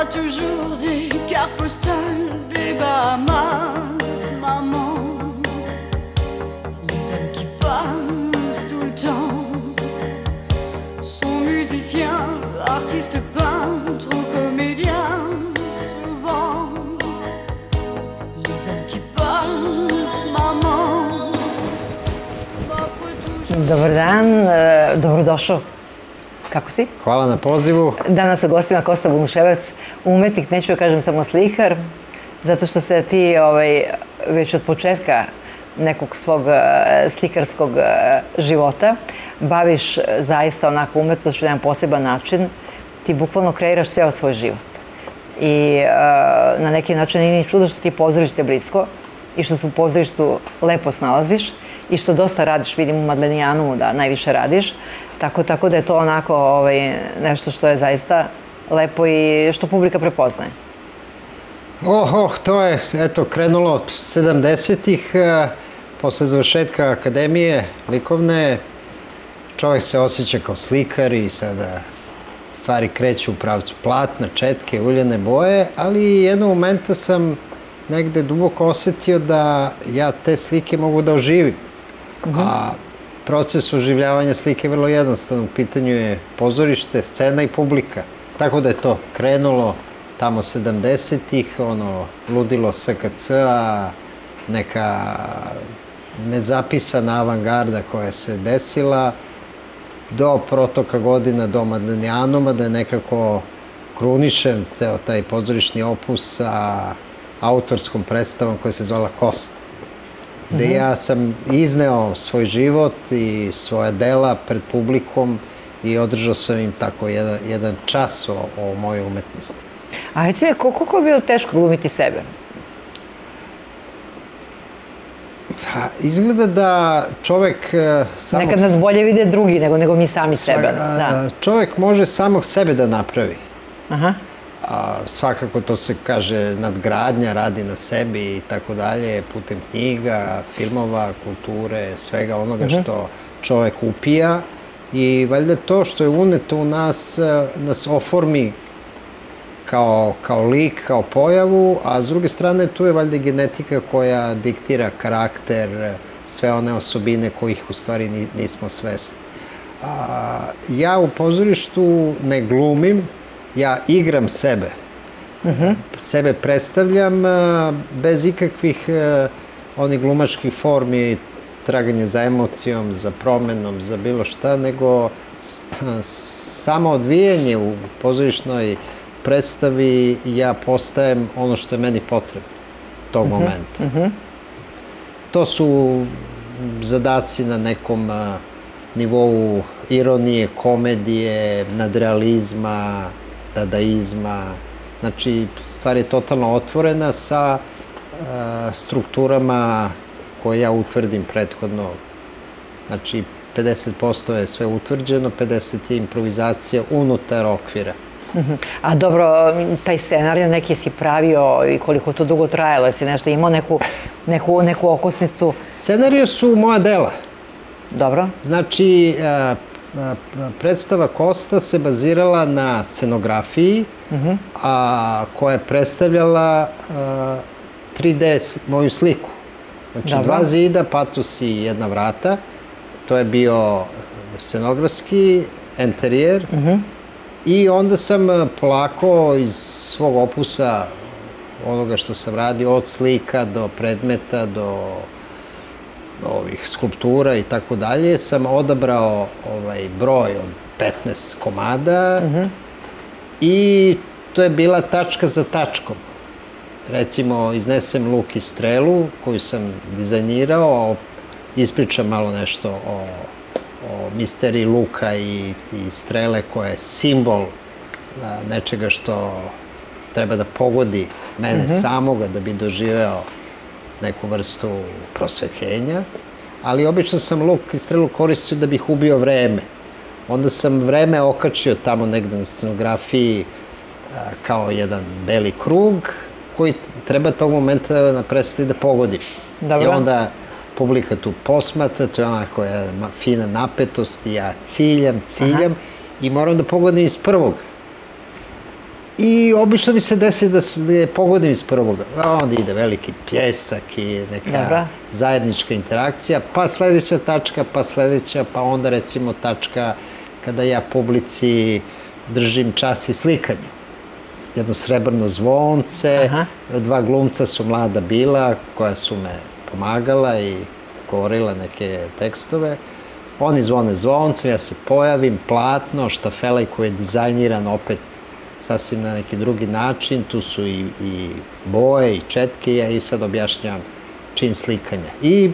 t'envoie toujours des cartes postales des Bahamas, maman. Les hommes qui passent tout le temps sont musiciens, artistes, peintres ou comédiens. Souvent, les hommes qui passent, maman. Dobar dan, dobrodošao. Kako si? Hvala na pozivu. Danas sa gostima Kosta Bunuševac, umetnik, neću da kažem samo slikar, zato što se ti već od početka nekog svog slikarskog života baviš zaista onako umetnošću na jedan poseban način. Ti bukvalno kreiraš ceo svoj život. I na neki način nije ni čudo što ti pozorište blisko i što se u pozorištu lepo snalaziš i što dosta radiš, vidim u Madlenijanumu da najviše radiš, tako da je to onako nešto što je zaista lepo i što publika prepoznaje. To je, eto, krenulo od 70-ih, posle završetka akademije likovne, čovjek se osjeća kao slikar i sada stvari kreću u pravcu platna, četke, uljane boje, ali jednog momenta sam negde duboko osetio da ja te slike mogu da oživim. A proces oživljavanja slike je vrlo jednostavan. U pitanju je pozorište, scena i publika. Tako da je to krenulo tamo 70-ih, ludilo SKC-a, neka nezapisana avangarda koja se desila, do protoka godina do Madlenijanuma, da je nekako krunišen ceo taj pozorišni opus sa autorskom predstavom koja se zvala Kosta, gde ja sam izneo svoj život i svoja dela pred publikom i održao sam im tako jedan čas o mojoj umetnosti. A reci mi, koliko je bilo teško glumiti sebe? Izgleda da čovek samog... Nekad nas bolje vide drugi nego mi sami sebe. Čovek može samog sebe da napravi. Aha. Svakako to se kaže nadgradnja, radi na sebi i tako dalje, putem knjiga, filmova, kulture, svega onoga što čovek upija i valjda to što je uneto u nas oformi kao lik, kao pojavu, a s druge strane tu je valjda genetika koja diktira karakter, sve one osobine kojih u stvari nismo svesni. Ja u pozorištu ne glumim, ja igram sebe. Sebe predstavljam bez ikakvih onih glumačkih formi, traganja za emocijom, za promenom, za bilo šta, nego samo odvijanje u pozorišnoj predstavi ja postajem ono što je meni potrebno tog momenta. To su zadaci na nekom nivou ironije, komedije, nadrealizma, dadaizma. Znači, stvar je totalno otvorena sa strukturama koje ja utvrdim prethodno. Znači, 50% je sve utvrđeno, 50% je improvizacija unutar okvira. A dobro, taj scenarij neki si pravio i koliko to dugo trajalo, jesi nešto imao neku okosnicu? Scenarij su moja dela. Dobro. Znači, predstava Kosta se bazirala na scenografiji, koja je predstavljala 3D moju sliku. Znači, 2 zida, patos i 1 vrata. To je bio scenografski enterijer. I onda sam polako iz svog opusa, onoga što sam radio, od slika do predmeta, do ovih skulptura i tako dalje, sam odabrao broj od 15 komada i to je bila tačka za tačkom. Recimo, iznesem luk i strelu koju sam dizajnirao, ispričam malo nešto o misteriji luka i strele koja je simbol nečega što treba da pogodi mene samoga da bi doživeo neku vrstu prosvetljenja, ali obično sam luk i strelu koristio da bih ubio vreme. Onda sam vreme okačio tamo negde na scenografiji kao jedan beli krug koji treba tog momenta na predstavi da pogodi. I onda publika tu posmatra, to je onako jedna fina napetost i ja ciljam i moram da pogodim iz prvog. I obično mi se desi da pogodim iz prvog, a onda ide veliki pljesak i neka zajednička interakcija, pa sledeća tačka, pa sledeća, pa onda recimo tačka kada ja publici držim čas i slikanje. Jedno srebrno zvonce, dva glumca su mlada bila koja su me pomagala i govorila neke tekstove. Oni zvone zvonce, ja se pojavim, platno, štafelaj koji je dizajniran opet sasvim na neki drugi način, tu su i boje i četke, ja i sad objašnjavam čin slikanja. I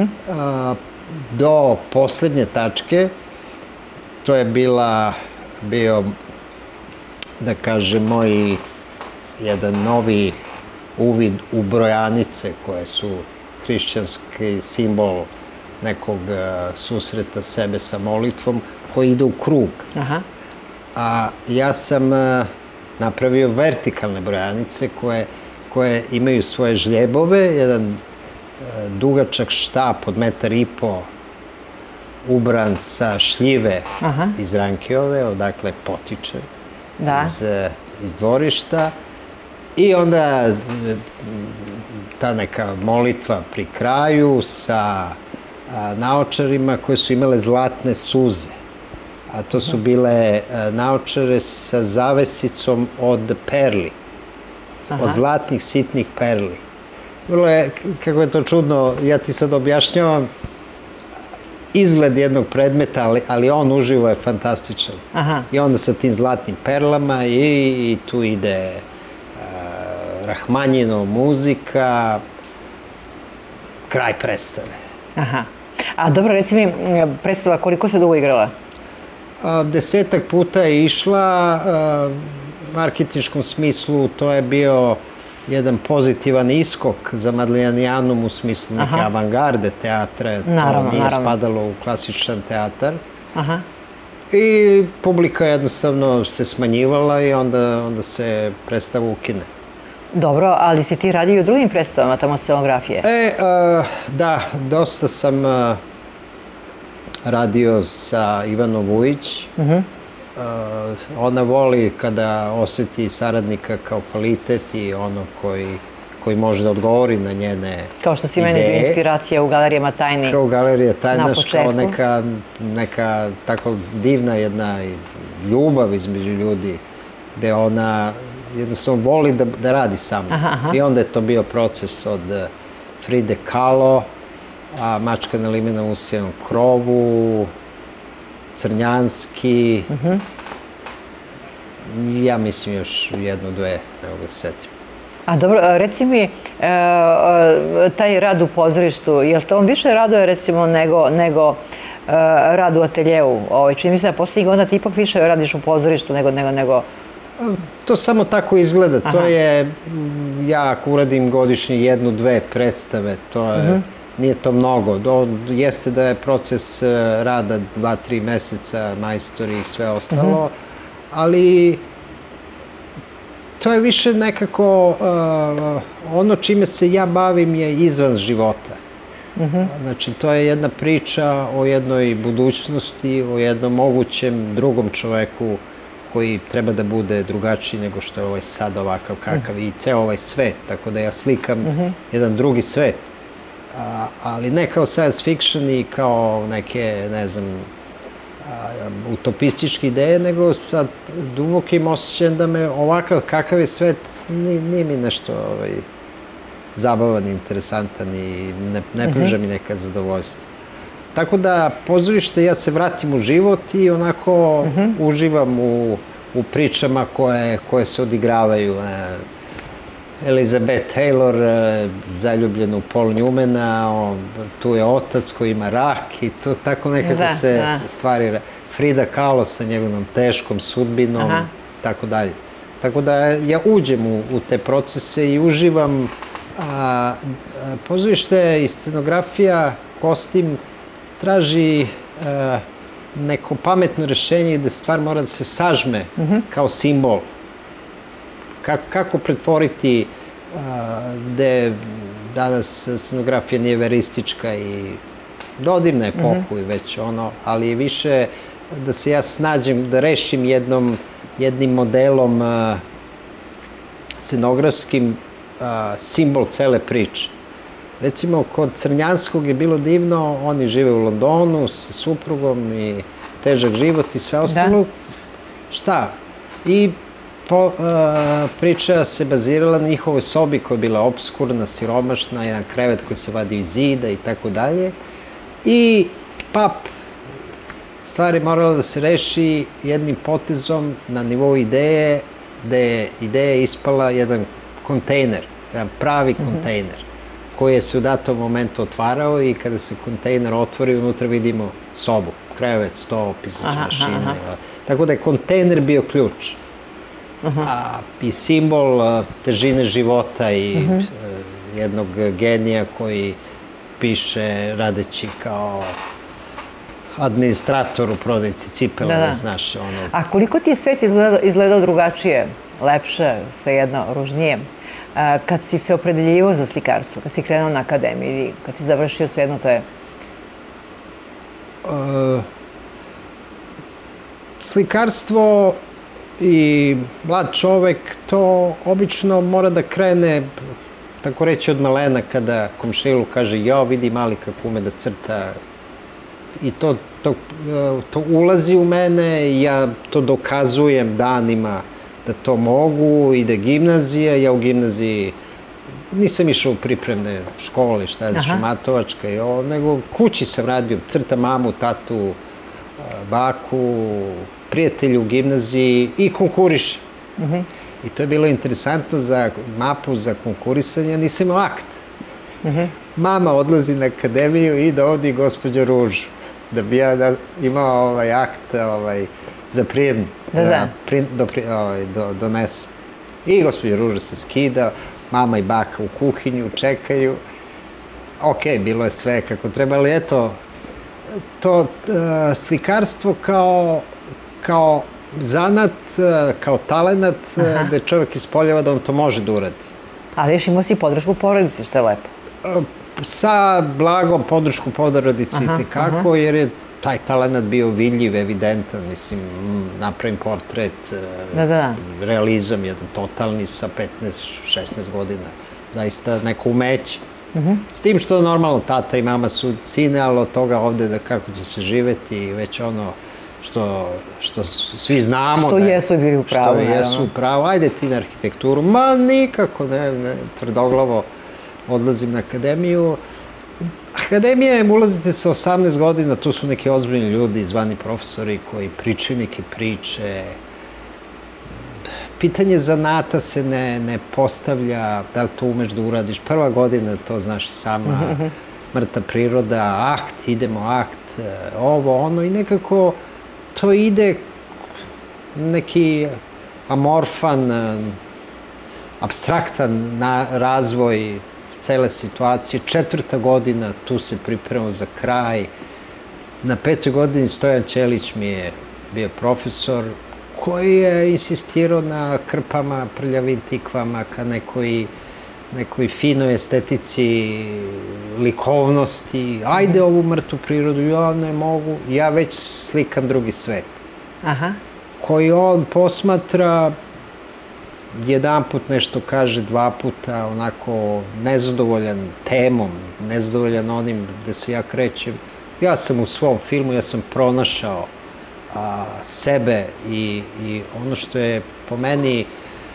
do poslednje tačke, to je bio, da kažem, moj jedan novi uvid u brojanice koje su hrišćanski simbol nekog susreta sebe sa molitvom koji ide u krug. A ja sam napravio vertikalne brojanice koje imaju svoje žljebove, jedan dugačak štap od 1,5 m ubran sa šljive iz Rankijove, odakle potiče, iz dvorišta. I onda ta neka molitva pri kraju sa naočarima koje su imale zlatne suze. A to su bile naočare sa zavesicom od perli, od zlatnih sitnih perli. Vrlo je, kako je to čudno, ja ti sad objašnjavam izgled jednog predmeta, ali on uživo je fantastičan. I onda sa tim zlatnim perlama i tu ide Rahmanjino muzika, kraj predstave. A dobro, reci mi, predstava koliko se dugo igrala? 10-ak puta je išla, u marketinškom smislu to je bio jedan pozitivan iskok za Madlijanijanum u smislu neke avangarde teatra, to nije spadalo u klasičan teatar. I publika jednostavno se smanjivala i onda se predstava ukine. Dobro, ali si ti radio i u drugim predstavama tamo scenografije? Da, dosta sam radio sa Ivanom Vujić. Ona voli kada oseti saradnika kao kvalitet i ono koji može da odgovori na njene ideje. Kao što si meni bio inspiracija u Galerijama tajni. Kao Galerija tajna, kao neka tako divna jedna ljubav između ljudi, gde ona jednostavno voli da radi sa mnom. I onda je to bio proces od Fride Kahlo, Mačka na limenom usijanom krovu, Crnjanski, ja mislim još jednu, dve, ne mogu se setim. A dobro, reci mi, taj rad u pozorištu, je li to on više raduje recimo nego rad u ateljeu? Čini mi se da poslednjih godina ti ipak više radiš u pozorištu nego... To samo tako izgleda, to je, ja ako uradim godišnje jednu, dve predstave, to je... Nije to mnogo. Jeste da je proces rada 2-3 meseca, majstori i sve ostalo, ali to je više nekako ono čime se ja bavim je izvan života. Znači, to je jedna priča o jednoj budućnosti, o jednom mogućem drugom čoveku koji treba da bude drugačiji nego što je ovaj sad ovakav kakav i ceo ovaj svet, tako da ja slikam jedan drugi svet. Ali ne kao science fiction i kao neke, ne znam, utopističke ideje, nego sa dubokim osjećajem da me ovakav kakav je svet nije mi nešto zabavan, interesantan i ne pruža mi neka zadovoljstva. Tako da pozorište, ja se vratim u život i onako uživam u pričama koje se odigravaju. Elizabeth Taylor, zaljubljena u Paul Newmana, tu je otac koji ima rak i to tako nekako se stvari... Frida Kahlo sa njegovom teškom sudbinom, tako dalje. Tako da ja uđem u te procese i uživam. Pozorište i scenografija, kostim, traži neko pametno rešenje gde stvar mora da se sažme kao simbol. Kako pretvoriti gde danas scenografija nije veristička i dodirna epohu i već ono, ali je više da se ja snađem, da rešim jednim modelom scenografskim simbol cele priče. Recimo, kod Crnjanskog je bilo divno, oni žive u Londonu sa suprugom i težak život i sve ostalo. Šta? I priča se bazirala na njihovoj sobi koja je bila obskurna, siromašna, jedan krevet koji se vadi iz zida i tako dalje. I stvar je morala da se reši jednim potezom na nivou ideje, gde je ideja ispala jedan kontejner, jedan pravi kontejner, koji je se u datom momentu otvarao i kada se kontejner otvori, unutra vidimo sobu, krevet, sto, pisaće mašine. Tako da je kontejner bio ključ. I simbol težine života i jednog genija koji piše radeći kao administrator u prodavnici cipela, znaš, ono... A koliko ti je svet izgledao drugačije, lepše, svejedno, ružnije, kad si se opredeljivao za slikarstvo, kad si krenuo na akademiju ili kad si završio svejedno, to je... Slikarstvo i mlad čovek to obično mora da krene, tako reći, od malena, kada komšilu kaže jao, vidi mali kako ume da crta, i to ulazi u mene i ja to dokazujem danima da to mogu. Ide gimnazija, ja u gimnaziji nisam išao u pripremne škole, šta je šumatovačka i ovo, nego kući sam radio, crta mamu, tatu, baku, prijatelju u gimnaziji i konkurišem. I to je bilo interesantno za mapu za konkurisanje, nisam imao akt. Mama odlazi na akademiju i dovodi gospođu Ružu, da bi ja imao akt za prijemni, da donesem. I gospođa Ruža se skida, mama i baka u kuhinju čekaju. Ok, bilo je sve kako treba, ali eto, to slikarstvo kao zanat, kao talenat, gde čovjek ispoljava da on to može da uradi. Ali još imao si podršku porodice, što je lepo. Sa blagom podrškom porodice i tekako, jer je taj talenat bio vidljiv, evidentan, mislim, napravim portret, realizam jedan totalni sa 15-16 godina, zaista neko umeće. S tim što normalno tata i mama su sine, ali od toga ovde da kako će se živeti, već ono što svi znamo. Što jesu bili u pravu. Što jesu u pravu, ajde ti na arhitekturu, ma nikako, ne, tvrdoglavo odlazim na akademiju. Akademija je, ulazite sa 18 godina, tu su neki ozbiljni ljudi, zvani profesori koji pričaju neke priče. Pitanje zanata se ne postavlja, da li to umeš da uradiš. Prva godina, to znaš i sama, mrtva priroda, akt, idemo akt, ovo, ono, i nekako to ide neki amorfan, apstraktan razvoj cele situacije. 4. godina, tu se pripremamo za kraj. Na 5. godini Stojan Ćelić mi je bio profesor koji je insistirao na krpama, prljavim tikvama, ka nekoj finoj estetici, likovnosti. Ajde ovu mrtvu prirodu, ja ne mogu, ja već slikam drugi svet. Koji on posmatra, jedan put nešto kaže, dva puta, onako nezadovoljan temom, nezadovoljan onim gde se ja krećem. Ja sam u svom filmu, ja sam pronašao sebe i ono što je po meni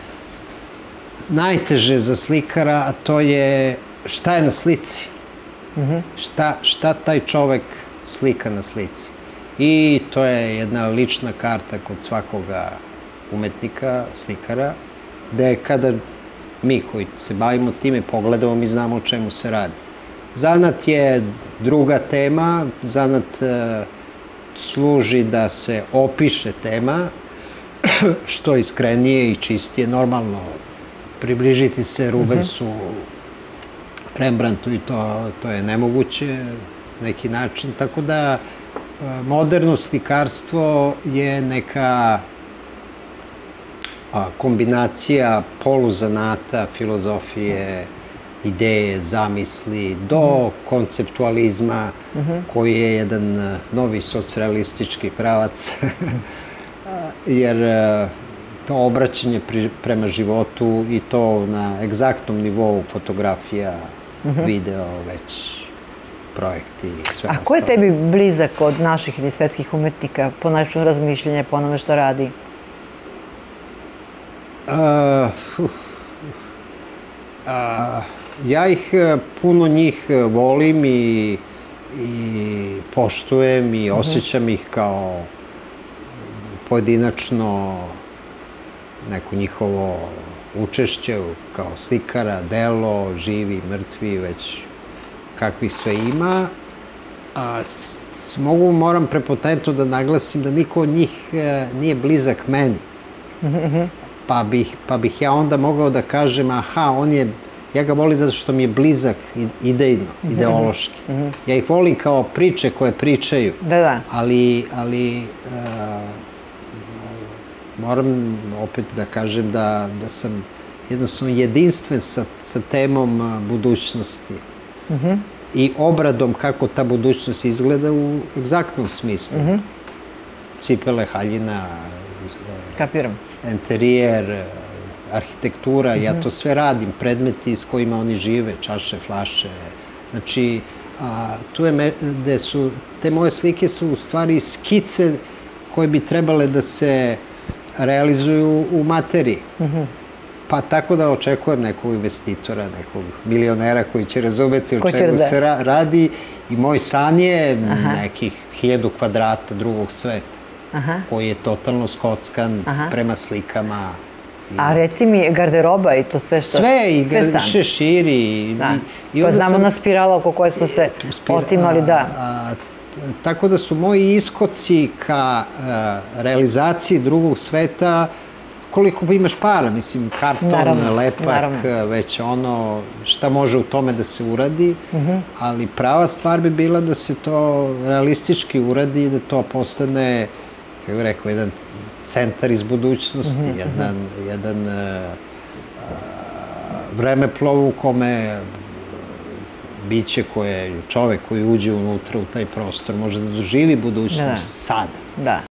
najteže za slikara, a to je šta je na slici. Šta taj čovek slika na slici. I to je jedna lična karta kod svakoga umetnika, slikara, gde kada mi koji se bavimo time pogledamo, mi znamo o čemu se radi. Zanat je druga tema, zanat služi da se opiše tema, što iskrenije i čistije, normalno približiti se Rubensu, Rembrandtu i to je nemoguće na neki način, tako da moderno slikarstvo je neka kombinacija poluzanata, filozofije, ideje, zamisli, do konceptualizma, koji je jedan novi socijalistički pravac, jer to obraćanje prema životu i to na egzaktnom nivou fotografija, video, već projekti i sve A ko je tebi blizak od naših ili svetskih umetnika po načinu razmišljanja, po onome što radi? Ja ih, puno njih volim i poštujem i osjećam ih kao pojedinačno neko njihovo učešće kao slikara, delo, živi, mrtvi, već kakvih sve ima. Moram prepotentno da naglasim da niko od njih nije blizak meni. Pa bih ja onda mogao da kažem, aha, ja ga volim zato što mi je blizak idejno, ideološki. Ja ih volim kao priče koje pričaju. Da. Ali moram opet da kažem da sam jednostavno jedinstven sa temom budućnosti i obradom kako ta budućnost izgleda u egzaktnom smislu. Cipele, haljina, enterijer, arhitektura, ja to sve radim, predmeti s kojima oni žive, čaše, flaše. Znači, te moje slike su u stvari skice koje bi trebale da se realizuju u materiji. Pa tako da očekujem nekog investitora, nekog milionera koji će razumeti o čemu se radi i moj san je nekih 1000 kvadrata drugog sveta, koji je totalno skockan prema slikama. A reci mi, garderoba i to sve što... Sve, i šeširi. Pa znamo na spirala oko koje smo se otimali, da. Tako da su moji iskoci ka realizaciji drugog sveta, koliko imaš para, mislim, karton, lepak, već ono, šta može u tome da se uradi, ali prava stvar bi bila da se to realistički uradi i da to postane, kako bih rekao, jedan centar iz budućnosti, jedan vremeplov u kome biće čovek koji uđe unutra u taj prostor može da doživi budućnost sada.